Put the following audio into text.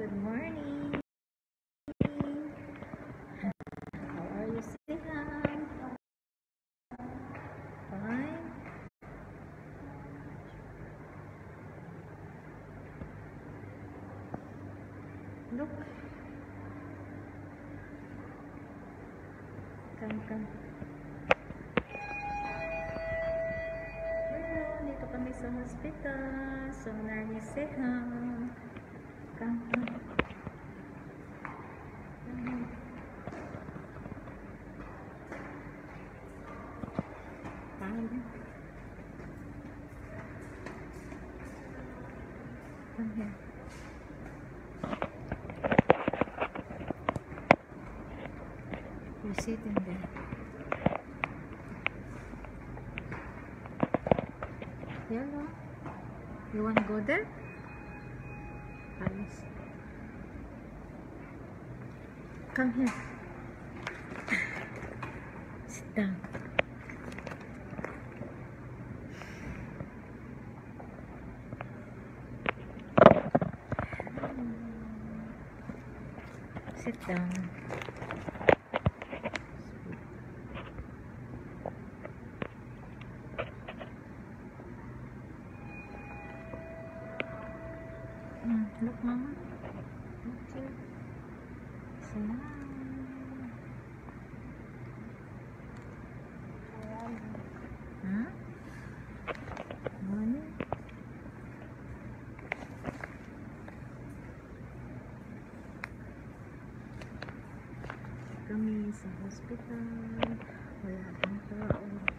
Good morning. How are you, Siham? Fine. Look. Come. Ayun, dito kami sa hospital. So, nani Siham. Come. Come here. You're sitting there. Yellow. You want to go there? Alice. Come here. Sit down. Sit down. Look, Mama. Look here. Smile. Huh? Morning. Kami sa hospital. Wala pang tao.